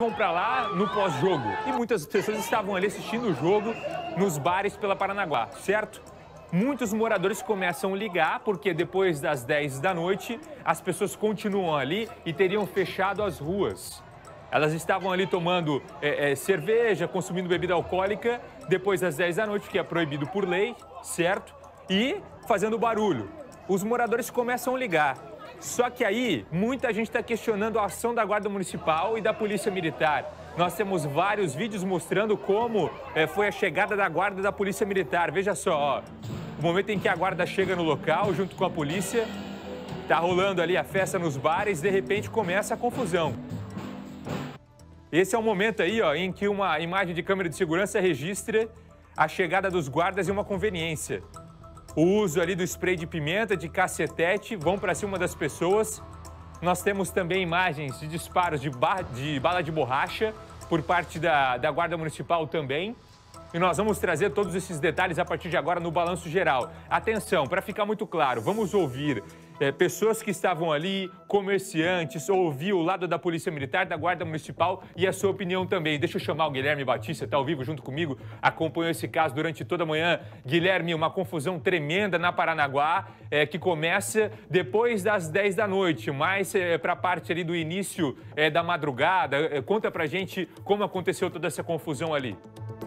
Vão para lá no pós-jogo e muitas pessoas estavam ali assistindo o jogo nos bares pela Paranaguá, certo? Muitos moradores começam a ligar porque depois das 10 da noite as pessoas continuam ali e teriam fechado as ruas. Elas estavam ali tomando cerveja, consumindo bebida alcoólica depois das 10 da noite, que é proibido por lei, certo? E fazendo barulho. Os moradores começam a ligar. Só que aí, muita gente está questionando a ação da Guarda Municipal e da Polícia Militar. Nós temos vários vídeos mostrando como foi a chegada da Guarda da Polícia Militar. Veja só, ó, o momento em que a Guarda chega no local, junto com a polícia, tá rolando ali a festa nos bares, de repente começa a confusão. Esse é o momento aí, ó, em que uma imagem de câmera de segurança registra a chegada dos guardas e uma conveniência. O uso ali do spray de pimenta, de cacetete, vão para cima das pessoas. Nós temos também imagens de disparos de bala de borracha por parte da Guarda Municipal também. E nós vamos trazer todos esses detalhes a partir de agora no Balanço Geral. Atenção, para ficar muito claro, vamos ouvir pessoas que estavam ali, comerciantes, ouvir o lado da Polícia Militar, da Guarda Municipal e a sua opinião também. Deixa eu chamar o Guilherme Batista, está ao vivo junto comigo, acompanhou esse caso durante toda a manhã. Guilherme, uma confusão tremenda na Paranaguá, que começa depois das 10 da noite, mais para a parte ali do início da madrugada. Conta pra gente como aconteceu toda essa confusão ali.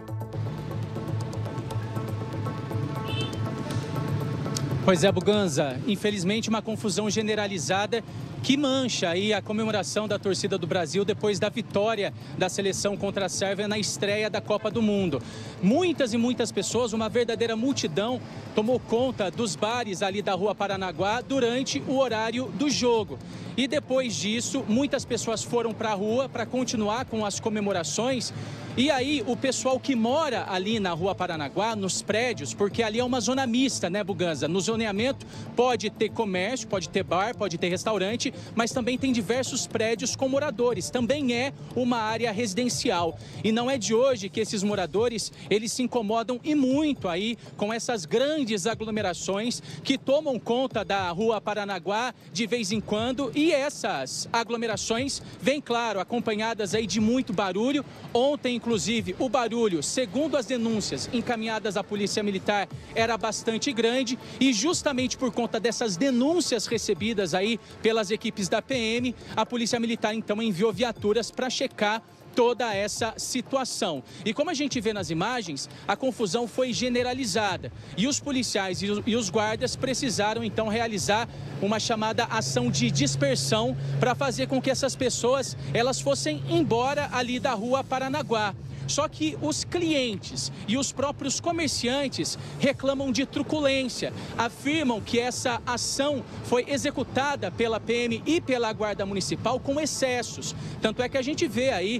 Pois é, Buganza, infelizmente uma confusão generalizada que mancha aí a comemoração da torcida do Brasil depois da vitória da seleção contra a Sérvia na estreia da Copa do Mundo. Muitas e muitas pessoas, uma verdadeira multidão, tomou conta dos bares ali da Rua Paranaguá durante o horário do jogo. E depois disso, muitas pessoas foram para a rua para continuar com as comemorações. E aí, o pessoal que mora ali na Rua Paranaguá, nos prédios, porque ali é uma zona mista, né, Buganza? No zoneamento pode ter comércio, pode ter bar, pode ter restaurante, mas também tem diversos prédios com moradores. Também é uma área residencial. E não é de hoje que esses moradores, eles se incomodam e muito aí com essas grandes aglomerações que tomam conta da Rua Paranaguá de vez em quando. E essas aglomerações vêm, claro, acompanhadas aí de muito barulho. Ontem, inclusive, o barulho, segundo as denúncias encaminhadas à Polícia Militar, era bastante grande e justamente por conta dessas denúncias recebidas aí pelas equipes da PM, a Polícia Militar então enviou viaturas para checar toda essa situação. E como a gente vê nas imagens, a confusão foi generalizada e os policiais e os guardas precisaram então realizar uma chamada ação de dispersão para fazer com que essas pessoas elas fossem embora ali da Rua Paranaguá. Só que os clientes e os próprios comerciantes reclamam de truculência, afirmam que essa ação foi executada pela PM e pela Guarda Municipal com excessos. Tanto é que a gente vê aí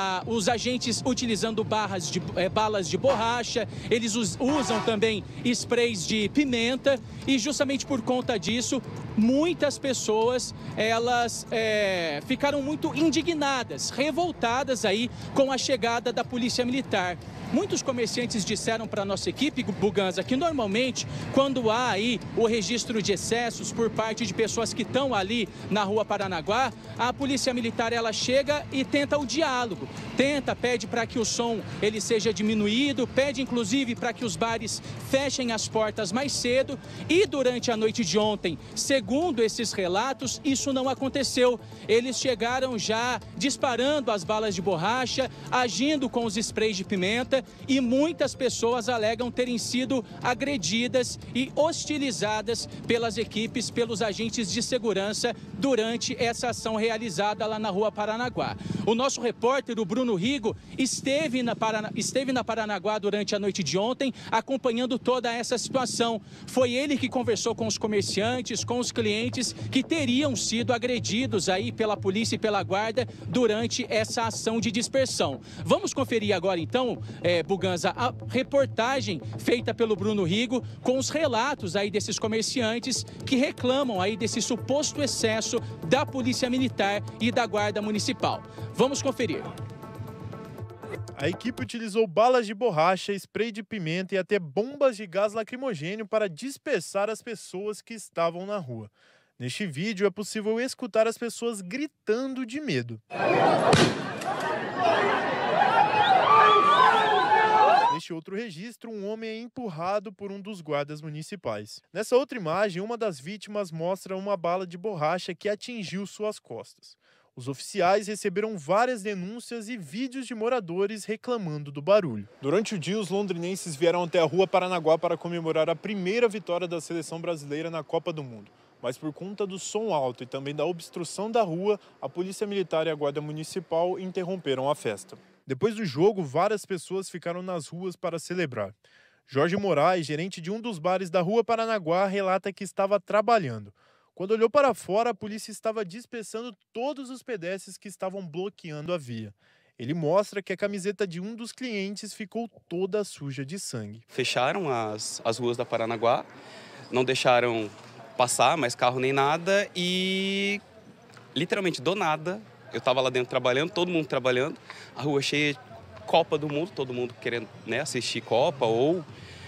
os agentes utilizando balas de borracha, eles usam também sprays de pimenta e justamente por conta disso, muitas pessoas elas ficaram muito indignadas, revoltadas aí com a chegada da Polícia Militar. Muitos comerciantes disseram para a nossa equipe, Buganza, que normalmente quando há aí o registro de excessos por parte de pessoas que estão ali na Rua Paranaguá, a Polícia Militar ela chega e tenta o diálogo, pede para que o som ele seja diminuído, pede inclusive para que os bares fechem as portas mais cedo e durante a noite de ontem, segundo esses relatos, isso não aconteceu. Eles chegaram já disparando as balas de borracha, agindo com os sprays de pimenta e muitas pessoas alegam terem sido agredidas e hostilizadas pelas equipes, pelos agentes de segurança durante essa ação realizada lá na Rua Paranaguá. O nosso repórter, o Bruno Rigo, esteve na Paranaguá durante a noite de ontem, acompanhando toda essa situação. Foi ele que conversou com os comerciantes, com os clientes que teriam sido agredidos aí pela polícia e pela guarda durante essa ação de dispersão. Vamos conferir agora então, Buganza, a reportagem feita pelo Bruno Rigo com os relatos aí desses comerciantes que reclamam aí desse suposto excesso da Polícia Militar e da Guarda Municipal. Vamos conferir. A equipe utilizou balas de borracha, spray de pimenta e até bombas de gás lacrimogênio para dispersar as pessoas que estavam na rua. Neste vídeo é possível escutar as pessoas gritando de medo. outro registro, um homem é empurrado por um dos guardas municipais. Nessa outra imagem, uma das vítimas mostra uma bala de borracha que atingiu suas costas. Os oficiais receberam várias denúncias e vídeos de moradores reclamando do barulho. Durante o dia, os londrinenses vieram até a Rua Paranaguá para comemorar a primeira vitória da seleção brasileira na Copa do Mundo. Mas por conta do som alto e também da obstrução da rua, a Polícia Militar e a Guarda Municipal interromperam a festa. Depois do jogo, várias pessoas ficaram nas ruas para celebrar. Jorge Moraes, gerente de um dos bares da Rua Paranaguá, relata que estava trabalhando. Quando olhou para fora, a polícia estava dispersando todos os pedestres que estavam bloqueando a via. Ele mostra que a camiseta de um dos clientes ficou toda suja de sangue. Fecharam as ruas da Paranaguá, não deixaram passar mais carro nem nada e, literalmente, do nada, eu estava lá dentro trabalhando, todo mundo trabalhando, a rua cheia de Copa do Mundo, todo mundo querendo, né, assistir Copa ou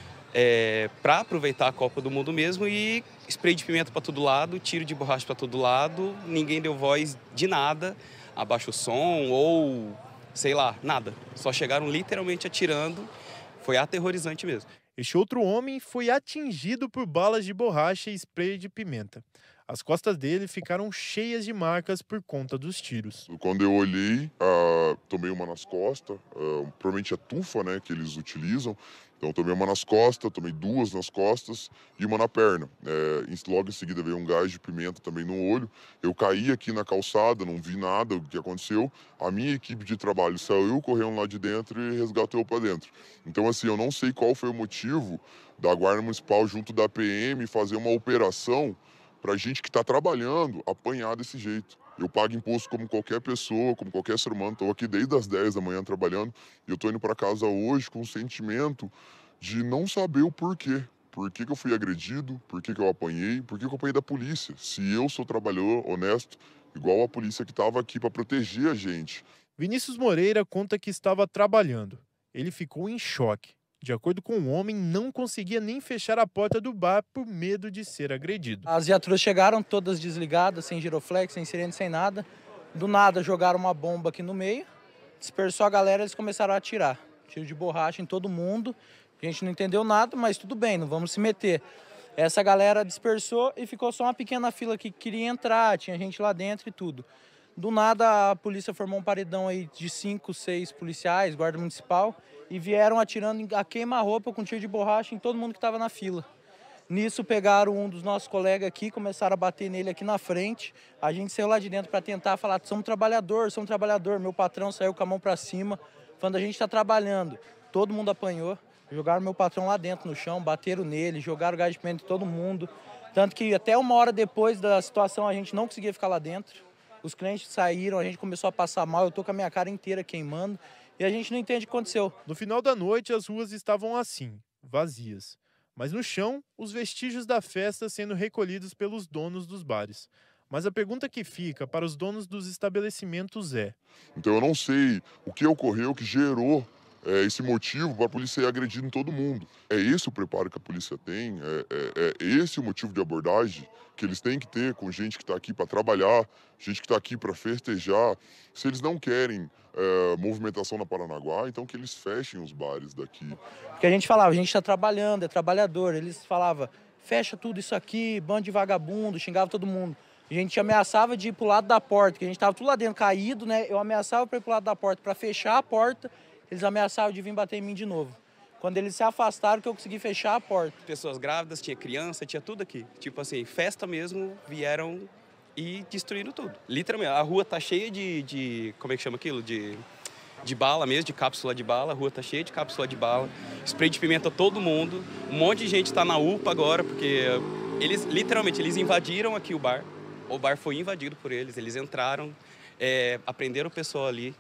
para aproveitar a Copa do Mundo mesmo, e spray de pimenta para todo lado, tiro de borracha para todo lado, ninguém deu voz de nada, abaixa o som ou sei lá, nada. Só chegaram literalmente atirando, foi aterrorizante mesmo. Este outro homem foi atingido por balas de borracha e spray de pimenta. As costas dele ficaram cheias de marcas por conta dos tiros. Quando eu olhei, tomei uma nas costas, provavelmente a tufa, né, que eles utilizam. Então tomei uma nas costas, tomei duas nas costas e uma na perna. Logo em seguida veio um gás de pimenta também no olho. Eu caí aqui na calçada, não vi nada, o que aconteceu. A minha equipe de trabalho saiu correndo lá de dentro e resgatou para dentro. Então assim, eu não sei qual foi o motivo da Guarda Municipal junto da PM fazer uma operação para gente que está trabalhando apanhar desse jeito. Eu pago imposto como qualquer pessoa, como qualquer ser humano. Estou aqui desde as 10 da manhã trabalhando e eu estou indo para casa hoje com um sentimento de não saber o porquê. Por que eu fui agredido, por que eu apanhei, por que eu apanhei da polícia. Se eu sou trabalhador honesto, igual a polícia que estava aqui para proteger a gente. Vinícius Moreira conta que estava trabalhando. Ele ficou em choque. De acordo com o homem, não conseguia nem fechar a porta do bar por medo de ser agredido. As viaturas chegaram todas desligadas, sem giroflex, sem sirene, sem nada. Do nada jogaram uma bomba aqui no meio, dispersou a galera e eles começaram a atirar. Tiro de borracha em todo mundo. A gente não entendeu nada, mas tudo bem, não vamos se meter. Essa galera dispersou e ficou só uma pequena fila que queria entrar, tinha gente lá dentro e tudo. Do nada a polícia formou um paredão aí de 5, 6 policiais, guarda municipal, e vieram atirando a queima-roupa com tiro de borracha em todo mundo que estava na fila. Nisso pegaram um dos nossos colegas aqui, começaram a bater nele aqui na frente. A gente saiu lá de dentro para tentar falar, somos trabalhador. Meu patrão saiu com a mão para cima, falando, a gente está trabalhando. Todo mundo apanhou, jogaram meu patrão lá dentro no chão, bateram nele, jogaram gás de pimenta em todo mundo. Tanto que até uma hora depois da situação a gente não conseguia ficar lá dentro. Os clientes saíram, a gente começou a passar mal, eu tô com a minha cara inteira queimando e a gente não entende o que aconteceu. No final da noite, as ruas estavam assim, vazias. Mas no chão, os vestígios da festa sendo recolhidos pelos donos dos bares. Mas a pergunta que fica para os donos dos estabelecimentos é... Então eu não sei o que ocorreu que gerou esse motivo para a polícia ir agredindo todo mundo. É esse o preparo que a polícia tem, é esse o motivo de abordagem que eles têm que ter com gente que está aqui para trabalhar, gente que está aqui para festejar. Se eles não querem movimentação na Paranaguá, então que eles fechem os bares daqui. Porque a gente falava, a gente está trabalhando, é trabalhador. Eles falavam, fecha tudo isso aqui, bando de vagabundo, xingava todo mundo. A gente ameaçava de ir pro lado da porta, que a gente estava tudo lá dentro caído, né? Eu ameaçava para ir pro lado da porta para fechar a porta, eles ameaçavam de vir bater em mim de novo. Quando eles se afastaram que eu consegui fechar a porta. Pessoas grávidas, tinha criança, tinha tudo aqui. Tipo assim, festa mesmo, vieram e destruíram tudo. Literalmente, a rua tá cheia de como é que chama aquilo? De bala mesmo, de cápsula de bala. A rua tá cheia de cápsula de bala. Spray de pimenta todo mundo. Um monte de gente tá na UPA agora, porque eles, literalmente, eles invadiram aqui o bar. O bar foi invadido por eles, eles entraram, aprenderam o pessoal ali.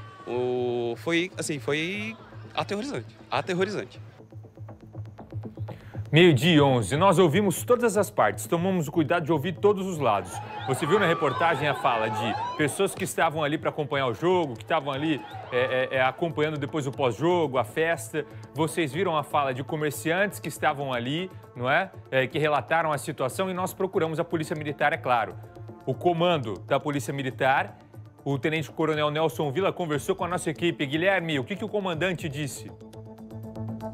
Foi aterrorizante. 12h11, nós ouvimos todas as partes, tomamos o cuidado de ouvir todos os lados. Você viu na reportagem a fala de pessoas que estavam ali para acompanhar o jogo, que estavam ali acompanhando depois o pós-jogo, a festa. Vocês viram a fala de comerciantes que estavam ali, não é? Que relataram a situação e nós procuramos a Polícia Militar, é claro. O comando da Polícia Militar, o Tenente-Coronel Nelson Villa conversou com a nossa equipe. Guilherme, o que o comandante disse?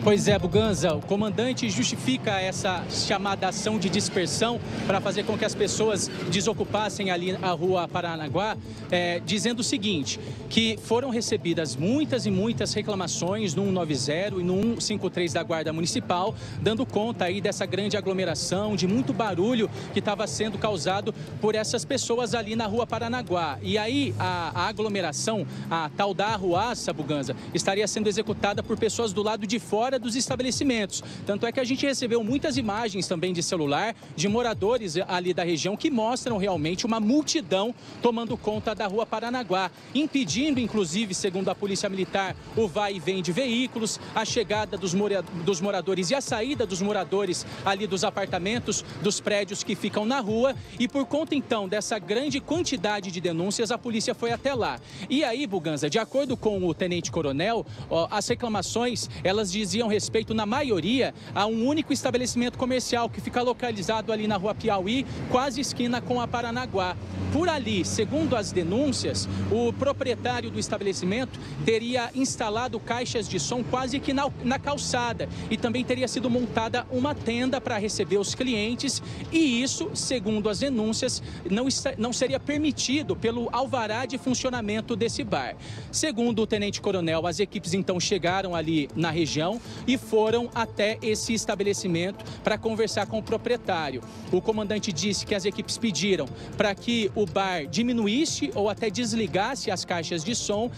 Pois é, Buganza, o comandante justifica essa chamada ação de dispersão para fazer com que as pessoas desocupassem ali a rua Paranaguá, dizendo o seguinte, que foram recebidas muitas e muitas reclamações no 190 e no 153 da Guarda Municipal, dando conta aí dessa grande aglomeração, de muito barulho que estava sendo causado por essas pessoas ali na rua Paranaguá. E aí a aglomeração, a tal da arruaça, Buganza, estaria sendo executada por pessoas do lado de fora dos estabelecimentos. Tanto é que a gente recebeu muitas imagens também de celular de moradores ali da região que mostram realmente uma multidão tomando conta da rua Paranaguá, impedindo, inclusive, segundo a Polícia Militar, o vai e vem de veículos, a chegada dos moradores e a saída dos moradores ali dos apartamentos, dos prédios que ficam na rua. E por conta, então, dessa grande quantidade de denúncias, a polícia foi até lá. E aí, Buganza, de acordo com o tenente-coronel, as reclamações, elas diziam respeito, na maioria, a um único estabelecimento comercial que fica localizado ali na rua Piauí, quase esquina com a Paranaguá. Por ali, segundo as denúncias, o proprietário do estabelecimento teria instalado caixas de som quase que na calçada e também teria sido montada uma tenda para receber os clientes, e isso, segundo as denúncias, não seria permitido pelo alvará de funcionamento desse bar. Segundo o tenente-coronel, as equipes então chegaram ali na região e foram até esse estabelecimento para conversar com o proprietário. O comandante disse que as equipes pediram para que o bar diminuísse ou até desligasse as caixas de som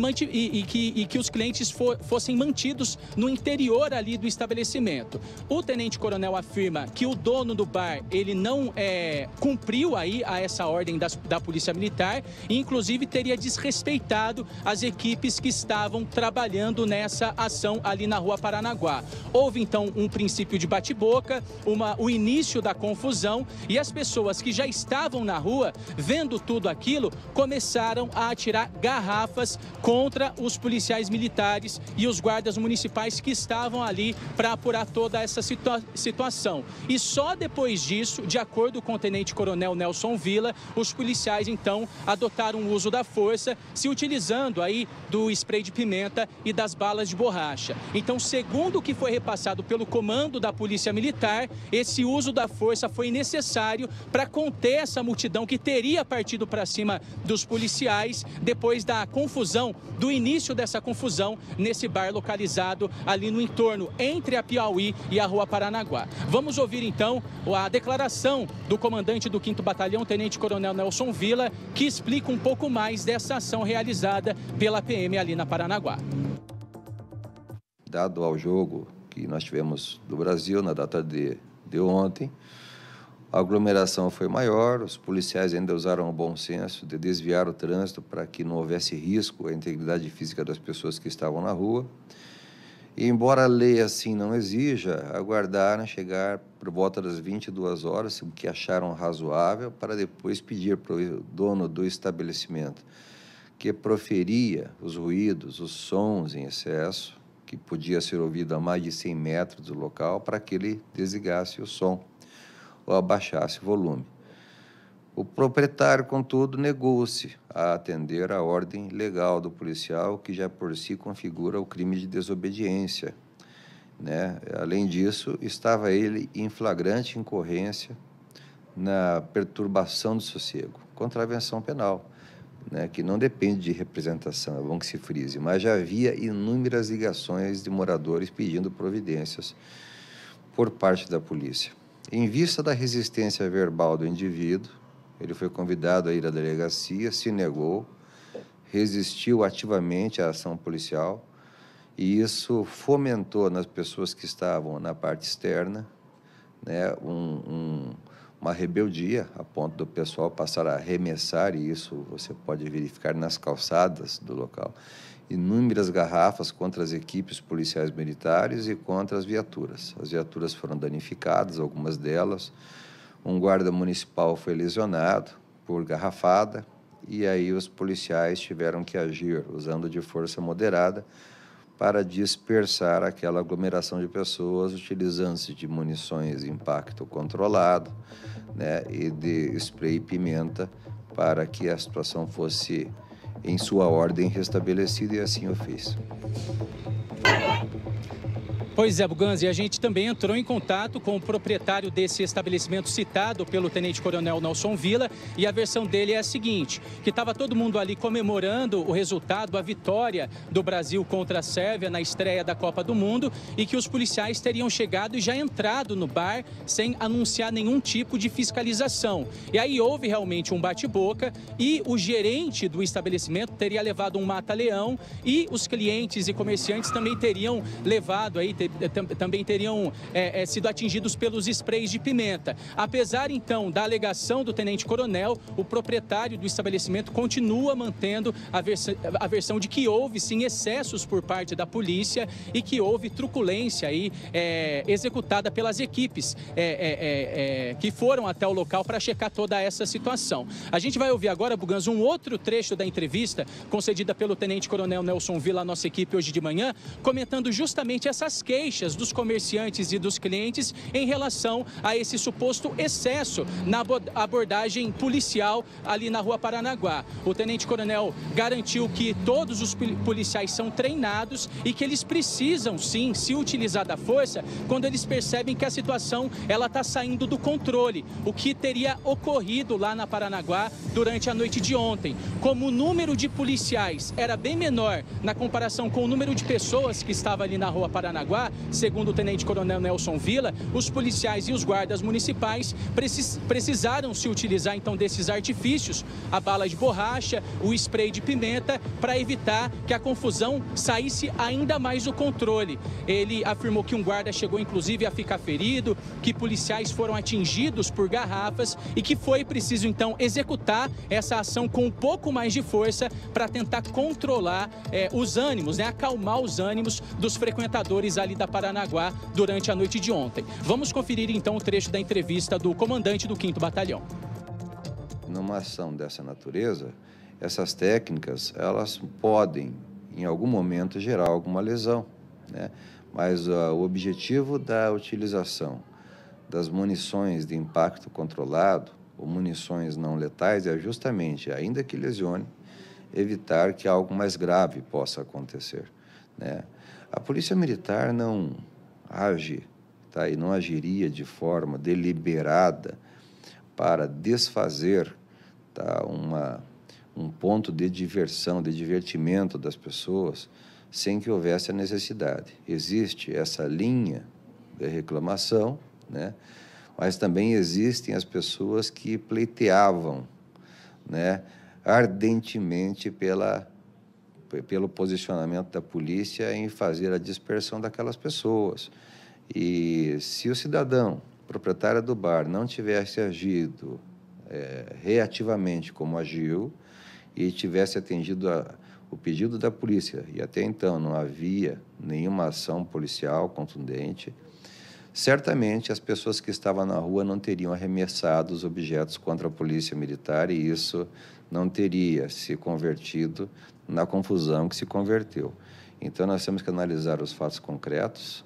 e que os clientes fossem mantidos no interior ali do estabelecimento. O tenente-coronel afirma que o dono do bar, ele não cumpriu aí a essa ordem da Polícia Militar e, inclusive, teria desrespeitado as equipes que estavam trabalhando nessa ação ali na rua Paranaguá. Houve, então, um princípio de bate-boca, o início da confusão, e as pessoas que já estavam na rua, vendo tudo aquilo, começaram a atirar garrafas contra os policiais militares e os guardas municipais que estavam ali para apurar toda essa situação. E só depois disso, de acordo com o tenente-coronel Nelson Villa, os policiais, então, adotaram o uso da força, se utilizando aí do spray de pimenta e das balas de borracha. Então, segundo o que foi repassado pelo comando da Polícia Militar, esse uso da força foi necessário para conter essa multidão que teria partido para cima dos policiais depois da confusão, do início dessa confusão nesse bar localizado ali no entorno entre a Piauí e a rua Paranaguá. Vamos ouvir então a declaração do comandante do 5º Batalhão, tenente-coronel Nelson Villa, que explica um pouco mais dessa ação realizada pela PM ali na Paranaguá. Dado ao jogo que nós tivemos do Brasil na data de ontem, a aglomeração foi maior, os policiais ainda usaram o bom senso de desviar o trânsito para que não houvesse risco à integridade física das pessoas que estavam na rua. E, embora a lei assim não exija, aguardaram chegar por volta das 22 horas, o que acharam razoável, para depois pedir para o dono do estabelecimento, que proferia os ruídos, os sons em excesso, que podia ser ouvido a mais de 100 metros do local, para que ele desligasse o som ou abaixasse o volume. O proprietário, contudo, negou-se a atender à ordem legal do policial, que já por si configura o crime de desobediência, né? Além disso, estava ele em flagrante incorrência na perturbação do sossego, contravenção penal, né? Que não depende de representação, é bom que se frise, mas já havia inúmeras ligações de moradores pedindo providências por parte da polícia. Em vista da resistência verbal do indivíduo, ele foi convidado a ir à delegacia, se negou, resistiu ativamente à ação policial, e isso fomentou nas pessoas que estavam na parte externa, né, uma rebeldia, a ponto do pessoal passar a arremessar, e isso você pode verificar nas calçadas do local, inúmeras garrafas contra as equipes policiais militares e contra as viaturas. As viaturas foram danificadas, algumas delas. Um guarda municipal foi lesionado por garrafada, e aí os policiais tiveram que agir usando de força moderada para dispersar aquela aglomeração de pessoas, utilizando-se de munições de impacto controlado, né, e de spray e pimenta, para que a situação fosse em sua ordem restabelecida, e assim o fez. Pois é, Buganza, e a gente também entrou em contato com o proprietário desse estabelecimento citado pelo tenente-coronel Nelson Villa, e a versão dele é a seguinte, que estava todo mundo ali comemorando o resultado, a vitória do Brasil contra a Sérvia na estreia da Copa do Mundo, e que os policiais teriam chegado e já entrado no bar sem anunciar nenhum tipo de fiscalização. E aí houve realmente um bate-boca e o gerente do estabelecimento teria levado um mata-leão e os clientes e comerciantes também teriam levado aí, também teriam sido atingidos pelos sprays de pimenta. Apesar, então, da alegação do tenente-coronel, o proprietário do estabelecimento continua mantendo a versão de que houve, sim, excessos por parte da polícia e que houve truculência aí, executada pelas equipes que foram até o local para checar toda essa situação. A gente vai ouvir agora, Buganza, um outro trecho da entrevista concedida pelo tenente-coronel Nelson Villa à nossa equipe hoje de manhã, comentando justamente essas queixas dos comerciantes e dos clientes em relação a esse suposto excesso na abordagem policial ali na Rua Paranaguá. O tenente-coronel garantiu que todos os policiais são treinados e que eles precisam, sim, se utilizar da força quando eles percebem que a situação ela está saindo do controle, o que teria ocorrido lá na Paranaguá durante a noite de ontem. Como o número de policiais era bem menor na comparação com o número de pessoas que estava ali na Rua Paranaguá, segundo o tenente-coronel Nelson Villa, os policiais e os guardas municipais precisaram se utilizar então desses artifícios, a bala de borracha, o spray de pimenta, para evitar que a confusão saísse ainda mais do controle. Ele afirmou que um guarda chegou inclusive a ficar ferido, que policiais foram atingidos por garrafas e que foi preciso então executar essa ação com um pouco mais de força para tentar controlar os ânimos, acalmar os ânimos dos frequentadores ali da Paranaguá durante a noite de ontem. Vamos conferir então o trecho da entrevista do comandante do 5º Batalhão. Numa ação dessa natureza, essas técnicas, elas podem, em algum momento, gerar alguma lesão, né? Mas o objetivo da utilização das munições de impacto controlado, ou munições não letais, é justamente, ainda que lesione, evitar que algo mais grave possa acontecer, né? A Polícia Militar não age, tá? E não agiria de forma deliberada para desfazer, tá? Um ponto de diversão, de divertimento das pessoas, sem que houvesse a necessidade. Existe essa linha de reclamação, né? Mas também existem as pessoas que pleiteavam, né, ardentemente pelo posicionamento da polícia em fazer a dispersão daquelas pessoas. E se o cidadão, proprietário do bar, não tivesse agido reativamente como agiu e tivesse atendido o pedido da polícia, e até então não havia nenhuma ação policial contundente, certamente as pessoas que estavam na rua não teriam arremessado os objetos contra a Polícia Militar e isso não teria se convertido na confusão que se converteu. Então, nós temos que analisar os fatos concretos.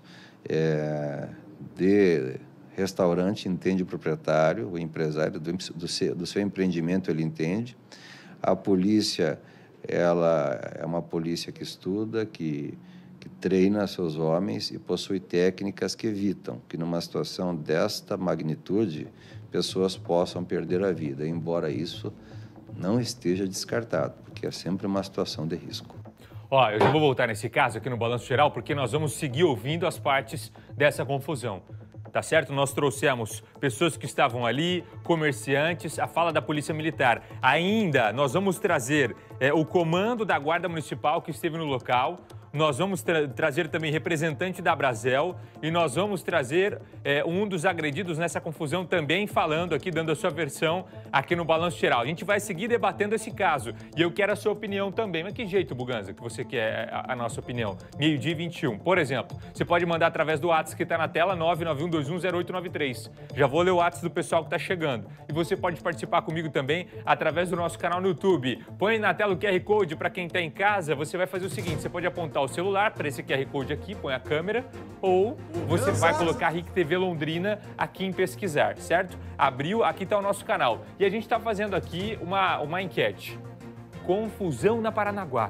De restaurante entende o proprietário, o empresário do seu empreendimento, ele entende. A polícia, ela é uma polícia que estuda, que treina seus homens e possui técnicas que evitam que, numa situação desta magnitude, pessoas possam perder a vida, embora isso não esteja descartado, porque é sempre uma situação de risco. Ó, eu já vou voltar nesse caso aqui no Balanço Geral, porque nós vamos seguir ouvindo as partes dessa confusão. Tá certo? Nós trouxemos pessoas que estavam ali, comerciantes, a fala da Polícia Militar. Ainda, nós vamos trazer o comando da Guarda Municipal que esteve no local. Nós vamos trazer também representante da Brasel e nós vamos trazer um dos agredidos nessa confusão também falando aqui, dando a sua versão aqui no Balanço Geral. A gente vai seguir debatendo esse caso e eu quero a sua opinião também. Mas que jeito, Buganza, que você quer a nossa opinião? 12h21. Por exemplo, você pode mandar através do WhatsApp que está na tela, 991210893. Já vou ler o WhatsApp do pessoal que está chegando. E você pode participar comigo também através do nosso canal no YouTube. Põe na tela o QR Code para quem está em casa. Você vai fazer o seguinte, você pode apontar o celular para esse QR Code aqui, põe a câmera, ou você vai colocar RIC TV Londrina aqui em pesquisar, certo? Abriu, aqui está o nosso canal. E a gente está fazendo aqui uma enquete. Confusão na Paranaguá.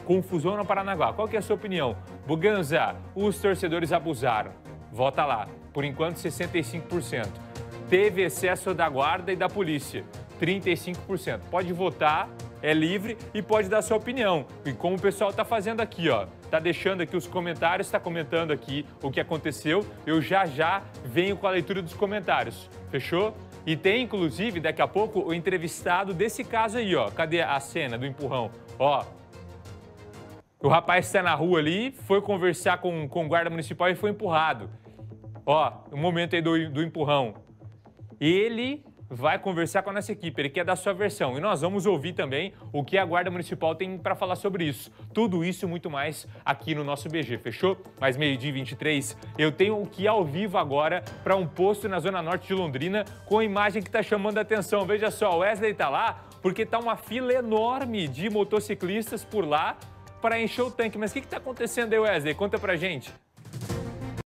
confusão na Paranaguá. Qual que é a sua opinião? Buganza, os torcedores abusaram. Vota lá. Por enquanto, 65%. Teve excesso da guarda e da polícia. 35%. Pode votar, é livre e pode dar sua opinião. E como o pessoal está fazendo aqui, ó. Tá deixando aqui os comentários, está comentando aqui o que aconteceu. Eu já venho com a leitura dos comentários. Fechou? E tem, inclusive, daqui a pouco, o entrevistado desse caso aí, ó. Cadê a cena do empurrão? Ó. O rapaz está na rua ali, foi conversar com o guarda municipal e foi empurrado. Ó, o momento aí do empurrão. Ele vai conversar com a nossa equipe, ele quer dar sua versão. E nós vamos ouvir também o que a Guarda Municipal tem para falar sobre isso. Tudo isso e muito mais aqui no nosso BG, fechou? Mas 12h23, eu tenho que ir ao vivo agora para um posto na Zona Norte de Londrina com a imagem que está chamando a atenção. Veja só, o Wesley está lá porque está uma fila enorme de motociclistas por lá para encher o tanque. Mas o que está acontecendo aí, Wesley? Conta pra gente.